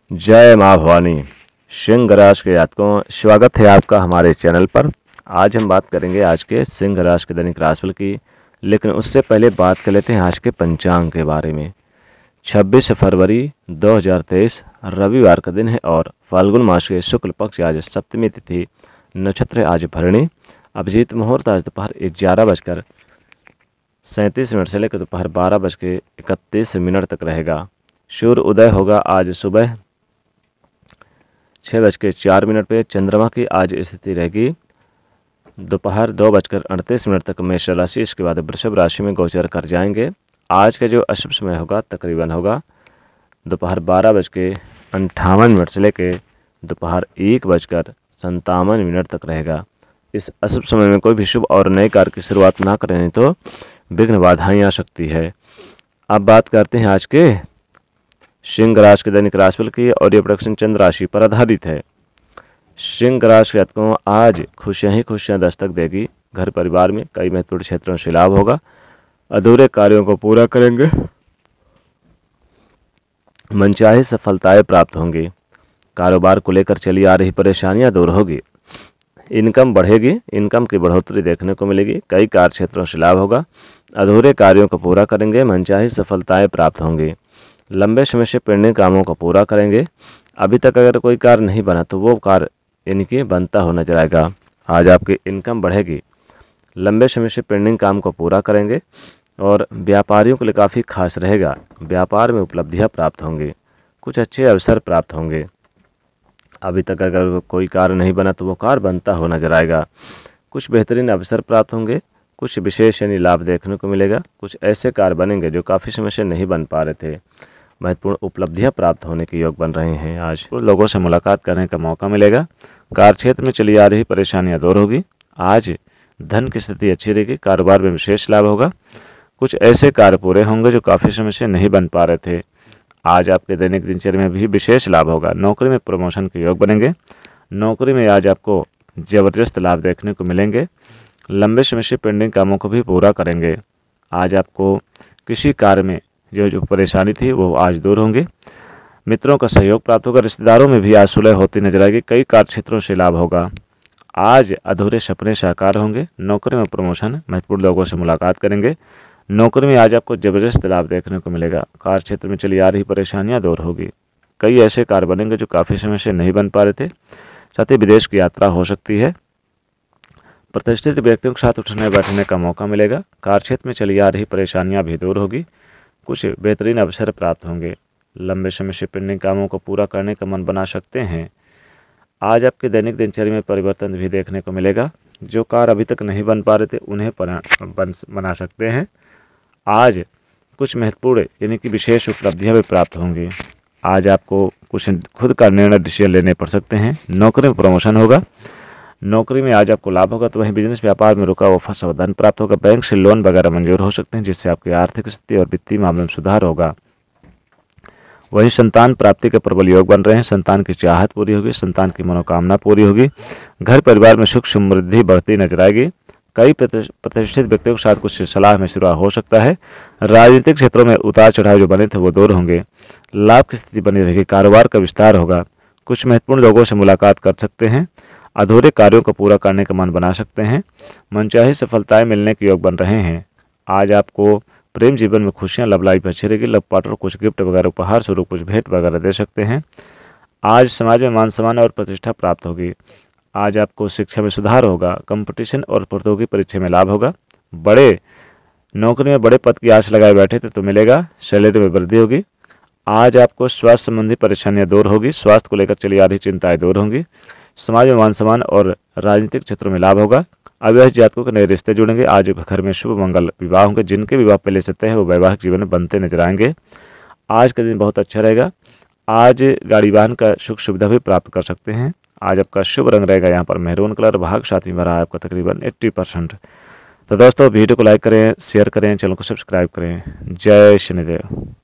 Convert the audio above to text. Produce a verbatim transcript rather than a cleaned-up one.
जय माँ भवानी। सिंह राशि के जातकों, स्वागत है आपका हमारे चैनल पर। आज हम बात करेंगे आज के सिंह राशि के दैनिक राशिफल की, लेकिन उससे पहले बात कर लेते हैं आज के पंचांग के बारे में। छब्बीस फरवरी दो हज़ार तेईस रविवार का दिन है और फाल्गुन मास के शुक्ल पक्ष आज सप्तमी तिथि, नक्षत्र आज भरणी, अभिजीत मुहूर्त आज दोपहर ग्यारह बजकर सैंतीस मिनट से लेकर दोपहर बारह बज के इकतीस मिनट तक रहेगा। सूर्य उदय होगा आज सुबह छः बज के चार मिनट पर। चंद्रमा की आज स्थिति रहेगी दोपहर दो बजकर अड़तीस मिनट तक मेष राशि, इसके बाद वृषभ राशि में गोचर कर जाएंगे। आज का जो अशुभ समय होगा तकरीबन होगा दोपहर बारह बज के अंठावन मिनट से लेकर दोपहर एक बजकर संतावन मिनट तक रहेगा। इस अशुभ समय में कोई भी शुभ और नए कार्य की शुरुआत ना करें तो विघ्न बाधाएं आ सकती है। अब बात करते हैं आज के सिंह राशि के दैनिक राशिफल की, और ये प्रोडक्शन चंद्र राशि पर आधारित है। सिंह राशि के जातकों, आज खुशियां ही खुशियां दस्तक देगी। घर परिवार में कई महत्वपूर्ण क्षेत्रों से लाभ होगा। अधूरे कार्यों को पूरा करेंगे। मनचाही सफलताएं प्राप्त होंगी। कारोबार को लेकर चली आ रही परेशानियां दूर होगी। इनकम बढ़ेगी, इनकम की बढ़ोतरी देखने को मिलेगी। कई कार्य क्षेत्रों से लाभ होगा। अधूरे कार्यों को पूरा करेंगे। मनचाही सफलताएं प्राप्त होंगी। लंबे समय से पेंडिंग कामों को पूरा करेंगे। अभी तक अगर कोई कार्य नहीं बना तो वो कार्य इनके बनता हो नजर आएगा। आज आपकी इनकम बढ़ेगी। लंबे समय से पेंडिंग काम को पूरा करेंगे और व्यापारियों के लिए काफ़ी खास रहेगा। व्यापार में उपलब्धियां प्राप्त होंगी। कुछ अच्छे अवसर प्राप्त होंगे। अभी तक अगर कोई कार्य नहीं बना तो वो कार्य बनता हो नजर आएगा। कुछ बेहतरीन अवसर प्राप्त होंगे। कुछ विशेष यानी लाभ देखने को मिलेगा। कुछ ऐसे कार्य बनेंगे जो काफ़ी समय से नहीं बन पा रहे थे। महत्वपूर्ण उपलब्धियां प्राप्त होने के योग बन रहे हैं। आज लोगों से मुलाकात करने का मौका मिलेगा। कार्य क्षेत्र में चली आ रही परेशानियां दूर होगी। आज धन की स्थिति अच्छी रहेगी। कारोबार में विशेष लाभ होगा। कुछ ऐसे कार्य पूरे होंगे जो काफ़ी समय से नहीं बन पा रहे थे। आज आपके दैनिक दिनचर्या में भी विशेष लाभ होगा। नौकरी में प्रमोशन के योग बनेंगे। नौकरी में आज आपको जबरदस्त लाभ देखने को मिलेंगे। लंबे समय से पेंडिंग कामों को भी पूरा करेंगे। आज आपको किसी कार्य में जो जो परेशानी थी वो आज दूर होंगे। मित्रों का सहयोग प्राप्त होगा। रिश्तेदारों में भी आज सुलह होती नजर आएगी। कई कार्य क्षेत्रों से लाभ होगा। आज अधूरे सपने साकार होंगे। नौकरी में प्रमोशन, महत्वपूर्ण लोगों से मुलाकात करेंगे। नौकरी में आज आपको जबरदस्त लाभ देखने को मिलेगा। कार्य क्षेत्र में चली आ रही परेशानियां दूर होगी। कई ऐसे कार्य बनेंगे जो काफ़ी समय से नहीं बन पा रहे थे। साथ ही विदेश की यात्रा हो सकती है। प्रतिष्ठित व्यक्तियों के साथ उठने बैठने का मौका मिलेगा। कार्य क्षेत्र में चली आ रही परेशानियां भी दूर होगी। कुछ बेहतरीन अवसर प्राप्त होंगे। लंबे समय से पेंडिंग कामों को पूरा करने का मन बना सकते हैं। आज आपके दैनिक दिनचर्या में परिवर्तन भी देखने को मिलेगा। जो कार्य अभी तक नहीं बन पा रहे थे उन्हें बन बना सकते हैं। आज कुछ महत्वपूर्ण यानी कि विशेष उपलब्धियां भी प्राप्त होंगी। आज आपको कुछ खुद का निर्णय डिसीजन लेने पड़ सकते हैं। नौकरी में प्रमोशन होगा। नौकरी में आज आपको लाभ होगा। तो वहीं बिजनेस व्यापार में रुका हुआ फंसा हुआ धन प्राप्त होगा। बैंक से लोन वगैरह मंजूर हो सकते हैं, जिससे आपकी आर्थिक स्थिति और वित्तीय मामले में सुधार होगा। वही संतान प्राप्ति के प्रबल योग बन रहे हैं। संतान की चाहत पूरी होगी। संतान की मनोकामना पूरी होगी। घर परिवार में सुख समृद्धि बढ़ती नजर आएगी। कई प्रतिष्ठित व्यक्तियों के साथ कुछ सलाह में शुरू हो सकता है। राजनीतिक क्षेत्रों में उतार चढ़ाव जो बने थे वो दूर होंगे। लाभ की स्थिति बनी रहेगी। कारोबार का विस्तार होगा। कुछ महत्वपूर्ण लोगों से मुलाकात कर सकते हैं। अधूरे कार्यों को पूरा करने का मन बना सकते हैं। मनचाही सफलताएं मिलने के योग बन रहे हैं। आज आपको प्रेम जीवन में खुशियां लव लाइफ अच्छी रहेगी। लव पार्टनर कुछ गिफ्ट वगैरह उपहार स्वरूप कुछ भेंट वगैरह दे सकते हैं। आज समाज में मान सम्मान और प्रतिष्ठा प्राप्त होगी। आज आपको शिक्षा में सुधार होगा। कंपटीशन और प्रतियोगी परीक्षा में लाभ होगा। बड़े नौकरी में बड़े पद की आस लगाए बैठे थे तो मिलेगा। सैलरी में वृद्धि होगी। आज आपको स्वास्थ्य संबंधी परेशानियां दूर होगी। स्वास्थ्य को लेकर चली आ रही चिंताएं दूर होंगी। समाज में मान सम्मान और राजनीतिक क्षेत्रों में लाभ होगा। अविवाहित जातकों के नए रिश्ते जुड़ेंगे। आज घर में शुभ मंगल विवाह होंगे। जिनके विवाह पहले से तय है वो वैवाहिक जीवन में बनते नजर आएंगे। आज का दिन बहुत अच्छा रहेगा। आज गाड़ी वाहन का सुख सुविधा भी प्राप्त कर सकते हैं। आज आपका शुभ रंग रहेगा यहाँ पर मेहरून कलर। भाग साथी में रहा है आपका तकरीबन अस्सी परसेंट। तो दोस्तों वीडियो को लाइक करें, शेयर करें, चैनल को सब्सक्राइब करें। जय शनिदेव।